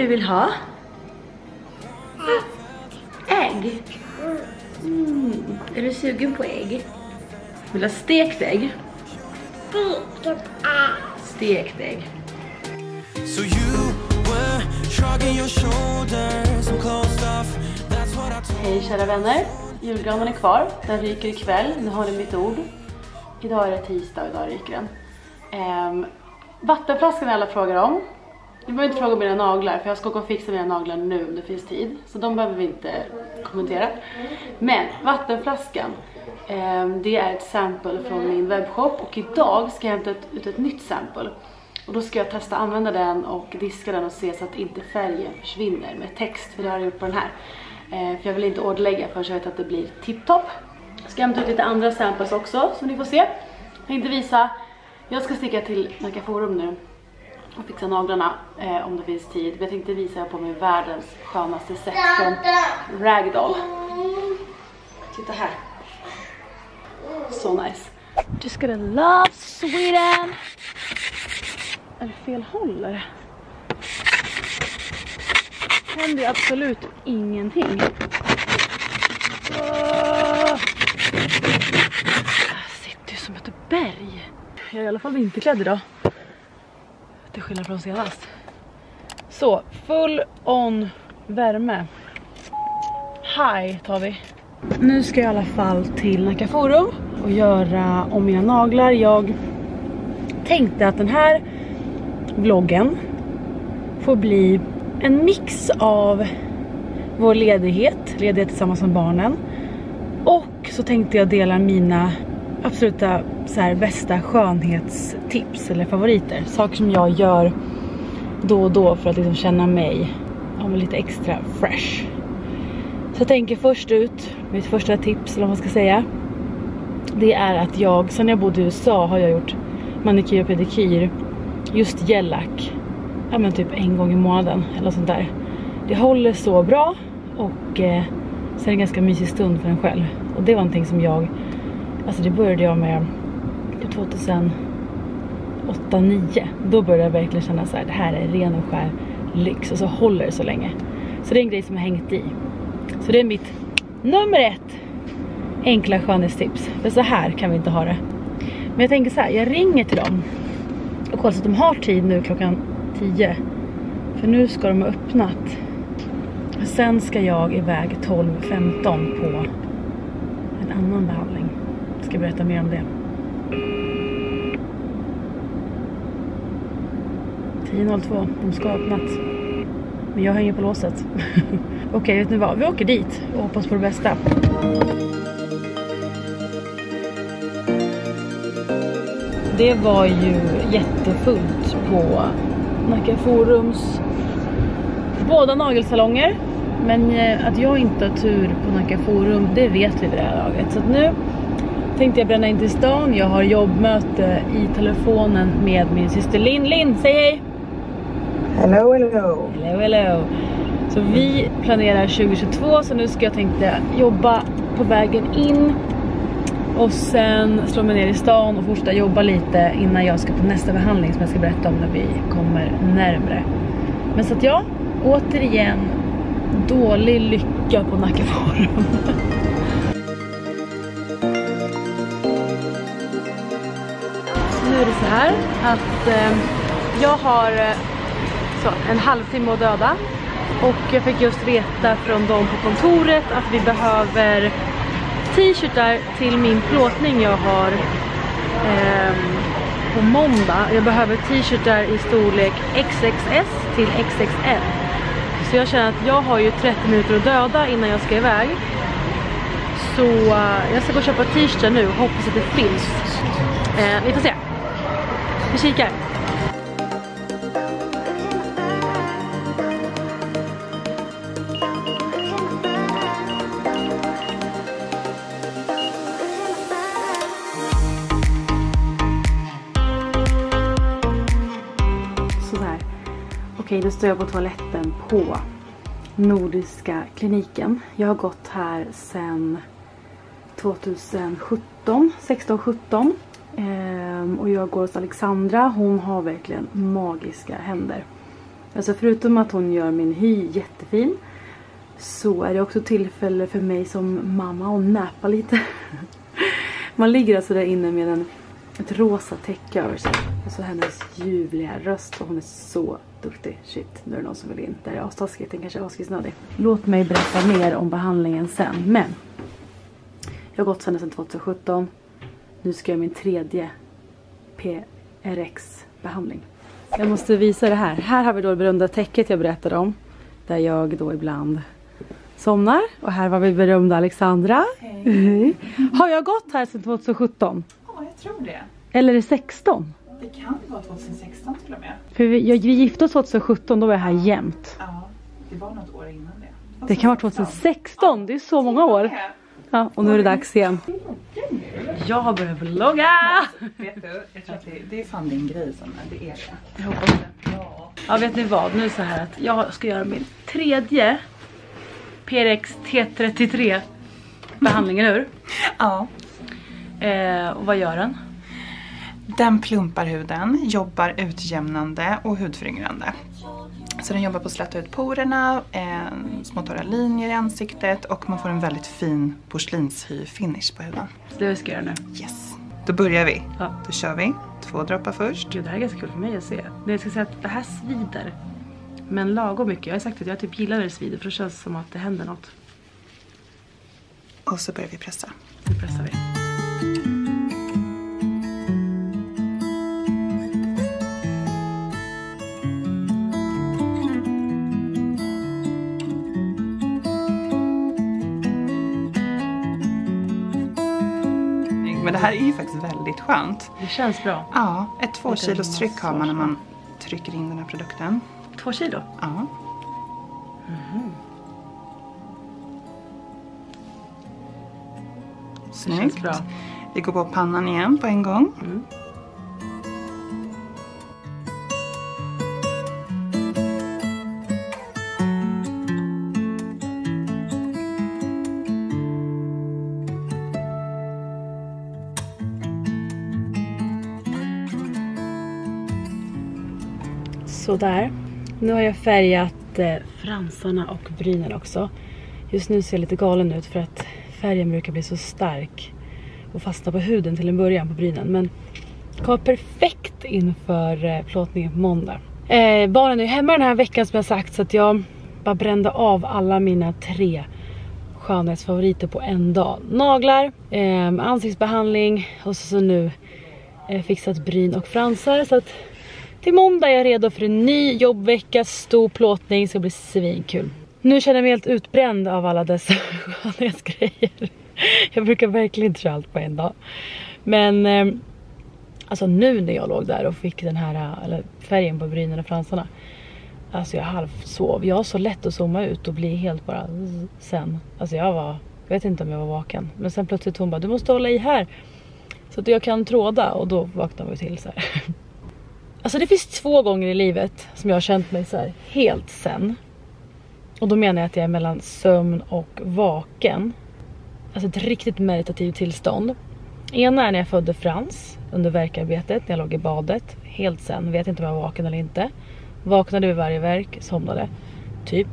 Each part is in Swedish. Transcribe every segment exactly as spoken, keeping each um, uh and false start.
du vill ha? Ägg? Mm. Är du sugen på ägg? Vill du ha stekt ägg? Stekt ägg. Stekt ägg. So you were shrugging your shoulders and closed off. That's what I told. Hej kära vänner. Julgranen är kvar. Den ryker ikväll. Nu har ni mitt ord. Idag är det tisdag och idag ryker den. Um, vattenflaskan alla frågar om. Ni behöver inte fråga om mina naglar, för jag ska gå och fixa mina naglar nu om det finns tid. Så de behöver vi inte kommentera. Men vattenflaskan, um, det är ett sample från min webbshop. Och idag ska jag hämta ett, ut ett nytt sample. Och då ska jag testa använda den och diska den och se så att inte färgen försvinner med text. För det har jag gjort på den här. Uh, för jag vill inte ordlägga förrän jag vet att det blir tipptopp. Jag ska hämta ut lite andra samples också som ni får se. Jag tänkte visa. Jag ska sticka till Nacka Forum nu och fixa naglarna eh, om det finns tid. Jag tänkte visa på mig världens skönaste set från Ragdoll. Titta här. Så nice. Just gonna love Sweden. Är det fel håll eller? Händer absolut ingenting. Oh. Jag sitter ju som ett berg. Jag är i alla fall vinterklädd idag. Till skillnad från senast. Så, full on värme. Hej tar vi. Nu ska jag i alla fall till Nacka Forum och göra om mina naglar. Jag tänkte att den här vloggen får bli en mix av vår ledighet. Ledighet tillsammans med barnen. Och så tänkte jag dela mina absoluta så här, bästa skönhetstips eller favoriter. Saker som jag gör då och då för att liksom känna mig ja, lite extra fresh. Så jag tänker först ut, mitt första tips eller vad man ska säga. Det är att jag, sen jag bodde i U S A har jag gjort manikyr och pedikyr. Just gellack. Ja men typ en gång i månaden eller sånt där. Det håller så bra och eh, så är det en ganska mysig stund för en själv. Och det var någonting som jag, alltså det började jag med tjugohundraåtta nio. Då började jag verkligen känna så här, det här är ren och skär lyx och så håller det så länge. Så det är en grej som har hängt i. Så det är mitt nummer ett enkla skönhetstips. För så här kan vi inte ha det. Men jag tänker så här, jag ringer till dem och kollar så att de har tid nu klockan tio. För nu ska de ha öppnat. Och sen ska jag iväg tolv femton på en annan behandling. Jag ska berätta mer om det. tio noll två, de ska ha öppnat. Men jag hänger på låset. Okej, okay, vet ni vad? Vi åker dit och hoppas på det bästa. Det var ju jättefullt på Nacka Forums båda nagelsalonger. Men att jag inte har tur på Nacka Forum, det vet vi vid det här laget. Så att nu tänkte jag bränna in till stan. Jag har jobbmöte i telefonen med min syster Linn. Linn, säg hej! Hello, hello! Hello, hello! Så vi planerar tjugo tjugotvå, så nu ska jag tänkte jobba på vägen in. Och sen slå mig ner i stan och fortsätta jobba lite innan jag ska på nästa behandling som jag ska berätta om när vi kommer närmare. Men så att jag, återigen, dålig lycka på Nacka Forum. Nu är det så här att eh, jag har eh, så, en halvtimme att döda. Och jag fick just veta från dem på kontoret att vi behöver t-shirtar till min plåtning jag har eh, på måndag. Jag behöver t-shirtar i storlek X X S till X X L. Så jag känner att jag har ju trettio minuter att döda innan jag ska iväg. Så uh, jag ska gå och köpa t-shirtar nu och hoppas att det finns. Eh, vi får se. Vi kikar. Okej, då står jag på toaletten på Nordiska kliniken. Jag har gått här sedan tjugohundrasjutton, sexton sjutton. Ehm, och jag går hos Alexandra. Hon har verkligen magiska händer. Alltså förutom att hon gör min hy jättefin, så är det också tillfälle för mig som mamma att näpa lite. Man ligger alltså där inne med en, ett rosa täcke över sig. Alltså hennes ljuvliga röst, och hon är så duktig. Shit, nu är det någon som vill in. Det är astaskigt, den kanske är askissnödig. Låt mig berätta mer om behandlingen sen. Men jag har gått sedan tjugohundrasjutton. Nu ska jag min tredje P R X-behandling. Jag måste visa det här. Här har vi då det berömda täcket jag berättade om. Där jag då ibland somnar. Och här var vi berömda Alexandra. Hej. Har jag gått här sedan tjugohundrasjutton? Ja, jag tror det. Eller är det sexton? Det kan vara tjugohundrasexton till och med. För vi, jag, vi gifte oss tjugohundrasjutton, då var jag här jämt. Ja, det var något år innan det. Det kan vara tjugohundrasexton, det är så många år. Ja, och nu är det dags igen. Jag har börjat vlogga! Vet du, jag tror att det, det är fan din grej som är, det är det. Jag hoppas det. Ja. Ja, vet ni vad? Nu är det så här att jag ska göra min tredje P R X T trettiotre behandlingen, ur. Ja. Eh, och vad gör den? Den plumpar huden, jobbar utjämnande och hudföryngrande. Så den jobbar på att släta ut porerna, eh, små torra linjer i ansiktet, och man får en väldigt fin porslinshy-finish på huden. Det vi ska göra nu. Yes. Då börjar vi. Ja. Då kör vi. Två droppar först. Gud, det här är ganska kul för mig att se. Det jag ska säga att det här svider. Men lagom mycket. Jag har sagt att jag typ gillar det svider, för det känns som att det händer något. Och så börjar vi pressa. Nu pressar vi. Men det här är ju faktiskt väldigt skönt. Det känns bra. Ja, ett två kilos tryck har man när man trycker in den här produkten. Två kilo? Ja. Mm. Snyggt. Känns bra. Vi går på pannan igen på en gång. Mm. Så där. Nu har jag färgat eh, fransarna och brynen också. Just nu ser jag lite galen ut för att färgen brukar bli så stark och fastna på huden till en början på brynen. Men det kommer perfekt inför eh, plåtningen på måndag. Eh, barnen är hemma den här veckan som jag sagt, så att jag bara brände av alla mina tre skönhetsfavoriter på en dag. Naglar, eh, ansiktsbehandling och så, så nu eh, fixat bryn och fransar, så att till måndag är jag redo för en ny jobbvecka, stor plåtning, ska bli svinkul. Nu känner jag mig helt utbränd av alla dessa skönhetsgrejer. Jag brukar verkligen inte köra allt på en dag. Men eh, alltså nu när jag låg där och fick den här eller färgen på brynen och fransarna. Alltså jag halvsov. Jag har så lätt att zooma ut och bli helt bara sen. Alltså jag var, jag vet inte om jag var vaken. Men sen plötsligt hon bara, du måste hålla i här. Så att jag kan tråda, och då vaknade vi till så här. Alltså det finns två gånger i livet som jag har känt mig så här helt sen. Och då menar jag att jag är mellan sömn och vaken. Alltså ett riktigt meditativt tillstånd. Ena är när jag födde Frans under värkarbetet, när jag låg i badet. Helt sen, vet inte om jag var vaken eller inte. Vaknade vid varje verk, somnade. Typ.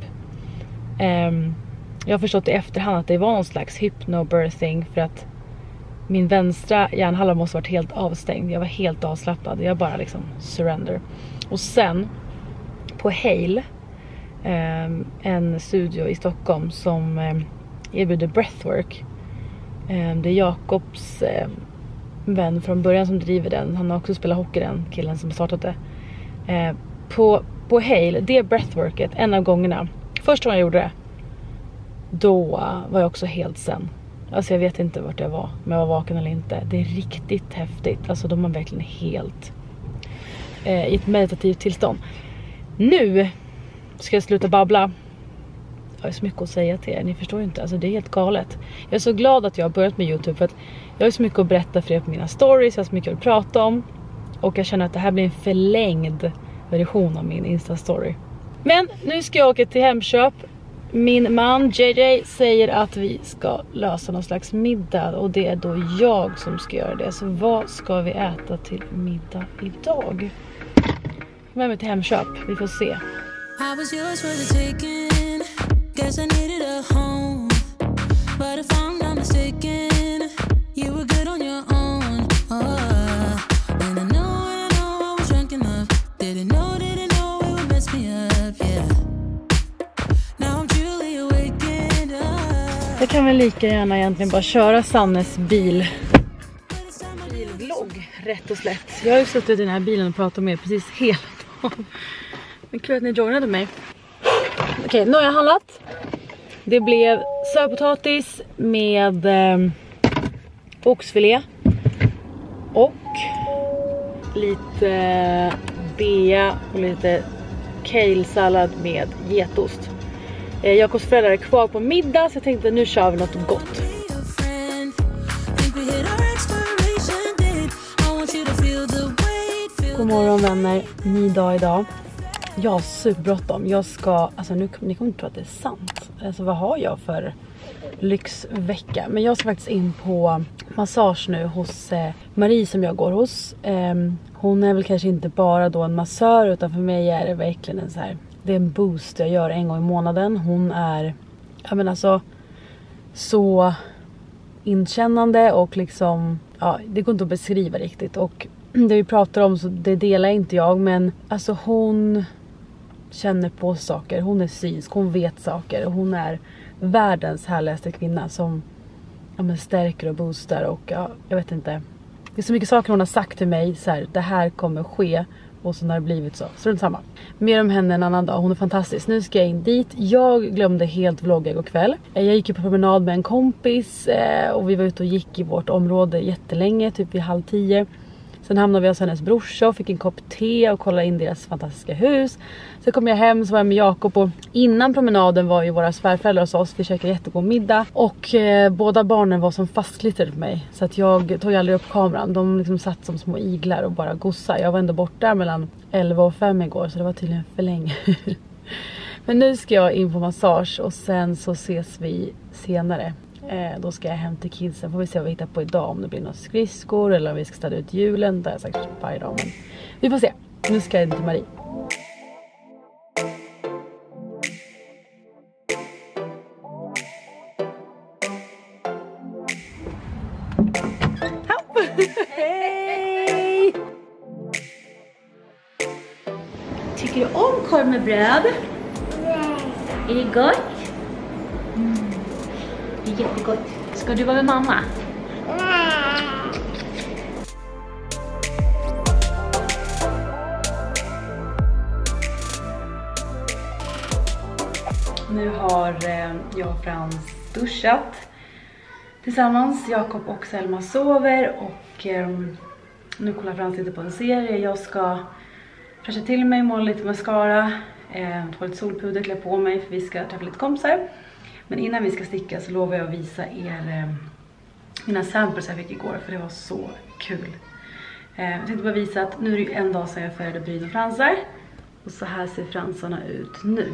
Um, jag har förstått i efterhand att det var någon slags hypnobirthing, för att min vänstra hjärnhalva måste varit helt avstängd. Jag var helt avslappnad. Jag bara liksom surrender. Och sen på Hale, eh, en studio i Stockholm som eh, erbjuder breathwork. Eh, det är Jakobs eh, vän från början som driver den. Han har också spelat hockey, den killen som startat det. Eh, på, på Hale, det breathworket, en av gångerna. Första gången jag gjorde det, då var jag också helt sen. Alltså jag vet inte vart jag var, om jag var vaken eller inte. Det är riktigt häftigt. Alltså de är verkligen helt eh, i ett meditativt tillstånd. Nu ska jag sluta babbla. Jag har så mycket att säga till er, ni förstår ju inte. Alltså det är helt galet. Jag är så glad att jag har börjat med YouTube, för att jag har så mycket att berätta för er på mina stories. Jag har så mycket att prata om. Och jag känner att det här blir en förlängd version av min Insta-story. Men nu ska jag åka till Hemköp. Min man J J säger att vi ska lösa någon slags middag, och det är då jag som ska göra det. Så vad ska vi äta till middag idag? Med mig till Hemköp, vi får se. I was yours for the taking. Guess I needed a home. But if I'm not mistaken, you were good on your own. Oh, and I know, I know I was drunk enough. Didn't know, didn't know it would mess me up, yeah. Now I'm truly awakened up. Jag kan väl lika gärna egentligen bara köra Sannes bil. Bilvlogg, rätt och slätt. Jag har ju suttit i den här bilen och pratat med er precis hela dagen. Men kul att ni joinade mig. Okej, okay, nu har jag handlat. Det blev sötpotatis med eh, oxfilé och lite eh, bea och lite kale-sallad med getost. Eh, Jakobs föräldrar är kvar på middag så jag tänkte nu kör vi något gott. God morgon vänner, ny dag idag. Jag har superbråttom. Jag ska, alltså nu ni kommer inte tro att det är sant. Alltså vad har jag för lyxvecka? Men jag ska faktiskt in på massage nu hos eh, Marie som jag går hos. Eh, hon är väl kanske inte bara då en massör utan för mig är det verkligen en så här. Det är en boost jag gör en gång i månaden. Hon är, jag menar alltså så inkännande och liksom, ja det går inte att beskriva riktigt och det vi pratar om så det delar inte jag men alltså hon känner på saker, hon är synsk, hon vet saker och hon är världens härligaste kvinna som ja, men stärker och boostar och ja, jag vet inte. Det är så mycket saker hon har sagt till mig så här, det här kommer ske och så har det blivit så. Så det är samma. Mer om henne en annan dag, hon är fantastisk. Nu ska jag in dit. Jag glömde helt vlogga igår kväll. Jag gick ju på promenad med en kompis och vi var ute och gick i vårt område jättelänge, typ vid halv tio. Sen hamnade vi hos hennes brorsa och fick en kopp te och kollade in deras fantastiska hus. Så kom jag hem så var jag med Jakob och innan promenaden var ju våra svärföräldrar hos oss. Vi käkade jättegod middag och eh, båda barnen var som fastklistrade på mig. Så att jag tog aldrig upp kameran. De liksom satt som små iglar och bara gossa. Jag var ändå borta mellan elva och fem igår så det var tydligen för länge. Men nu ska jag in på massage och sen så ses vi senare. Eh, då ska jag hem till kidsen. Får vi se vad vi hittar på idag. Om det blir några skridskor eller om vi ska ställa ut julen. Det har jag sagt varje dag. Men vi får se. Nu ska jag in till Marie. Hej! Tycker du om korv med bröd? Nej. Är det gott? Mm. Det är jättegott. Ska du vara med mamma? Nej. Nu har eh, jag och Frans duschat tillsammans. Jakob och Selma sover och eh, nu kollar Frans lite på en serie. Jag ska fräscha till mig, måla lite mascara, eh, ta lite solpuder, klä på mig för vi ska träffa lite kompisar. Men innan vi ska sticka så lovar jag att visa er eh, mina samples jag fick igår för det var så kul. Eh, jag tänkte bara visa att nu är det ju en dag sedan jag färgade bryn och fransar. Och så här ser fransarna ut nu.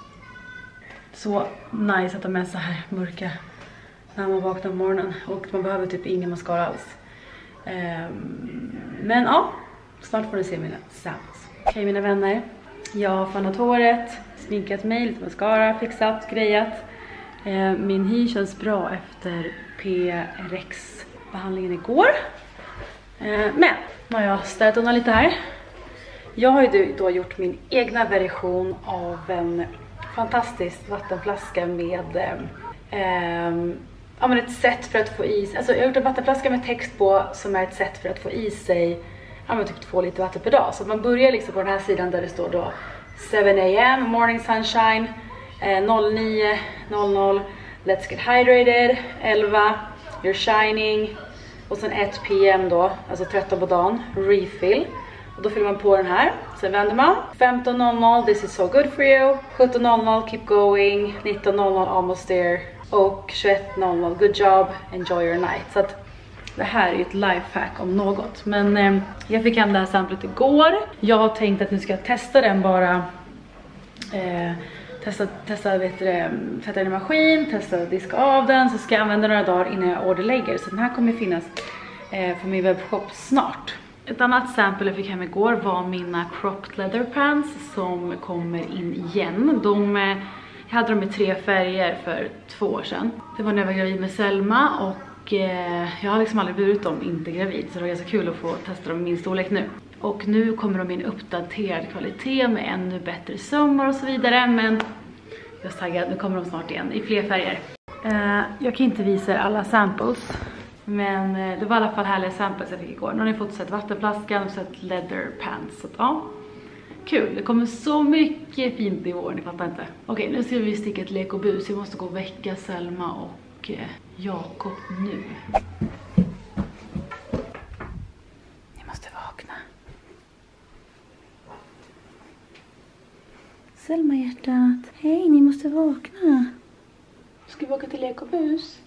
Så nice att ha med så här mörka när man vaknar på morgonen. Och man behöver typ ingen mascara alls. Eh, men ja, snart får ni se mina samples. Okej okay, mina vänner, jag har fannat håret, sminkat mig, lite mascara, fixat, grejat. Min hy känns bra efter P R X-behandlingen igår. Men nu har jag ställt undan lite här. Jag har ju då gjort min egna version av en fantastisk vattenflaska med eh, ja, men ett sätt för att få i sig. Alltså jag har gjort en vattenflaska med text på som är ett sätt för att få i sig ja, men typ två liter vatten per dag. Så att man börjar liksom på den här sidan där det står då seven A M morning sunshine. noll nio noll noll Let's get hydrated, elva You're shining och sen ett P M då, alltså tretton på dagen, refill. Och då fyller man på den här. Sen vänder man. femton noll noll This is so good for you. sjutton noll noll Keep going. nitton noll noll Almost there. Och tjugoett noll noll Good job, enjoy your night. Så att det här är ju ett lifehack om något. Men eh, jag fick hem det här samplet igår. Jag har tänkt att nu ska jag testa den bara. Eh, Testa, testa vet du, sätta den i maskin, testa diska av den. Så ska jag använda några dagar innan jag orderlägger. Så den här kommer finnas eh, på min webbshop snart. Ett annat sample jag fick hem igår var mina cropped leather pants som kommer in igen. De, jag hade dem i tre färger för två år sedan. Det var när jag var gravid med Selma och eh, jag har liksom aldrig burit dem inte gravid. Så det var ganska kul att få testa dem i min storlek nu. Och nu kommer de i en uppdaterad kvalitet med ännu bättre sömmar och så vidare. Men jag är taggad, nu kommer de snart igen i fler färger. Uh, jag kan inte visa alla samples. Men uh, det var i alla fall härliga samples jag fick igår. Nu har ni fått sett vattenflaskan och sett leather pants. Så ja, kul. Det kommer så mycket fint i år, ni fattar inte. Okej, okay, nu ska vi sticka ett lek och bus. Jag måste gå och väcka Selma och uh, Jakob nu. Ni måste vakna. Selma hjärtat. Hej, ni måste vakna. Ska vi åka till lek och bus?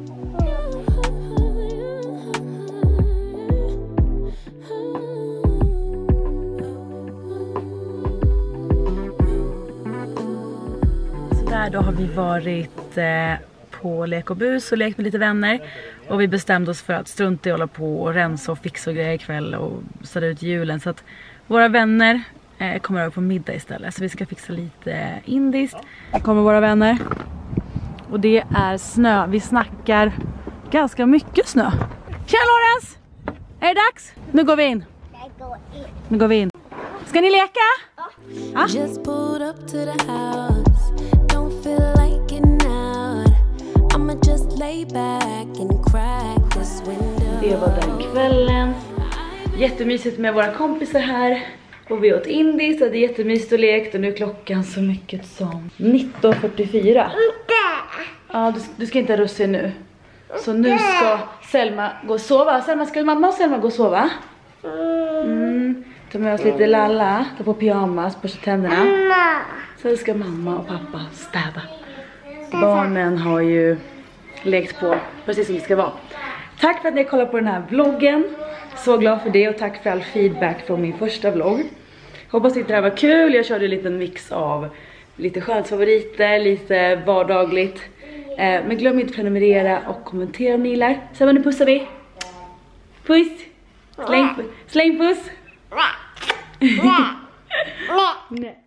Så där då har vi varit eh, på lek och bus och lekt med lite vänner. Och vi bestämde oss för att strunta i att hålla på och rensa och fixa och grejer ikväll och ställa ut julen. Så att våra vänner eh, kommer över på middag istället. Så vi ska fixa lite indiskt. Här kommer våra vänner. Och det är snö. Vi snackar ganska mycket snö. Tjena Lawrence! Är det dags? Nu går vi in. Nu går vi in. Ska ni leka? Ja. Just pulled up to the house. Don't feel like getting out. I'ma just lay back and crack this window. Det var den kvällen. Jättemysigt med våra kompisar här. Och vi åt indiskt och det är jättemysigt och lekt. Och nu är klockan så mycket som nitton fyrtiofyra. Ja, du, du ska inte ha russin nu. Så nu ska Selma gå och sova. Selma, ska mamma och Selma gå och sova? Mm. Ta med oss lite lalla. Ta på pyjamas, borsta tänderna. Så ska mamma och pappa städa. Barnen har ju lekt på precis som det ska vara. Tack för att ni kollar på den här vloggen. Så glad för det och tack för all feedback från min första vlogg. Hoppas att det här var kul. Jag körde en liten mix av lite skönhetsfavoriter, lite vardagligt. Eh, men glöm inte att prenumerera och kommentera om ni gillar. Sen nu pussar vi. Puss. Släng, släng puss. Nej.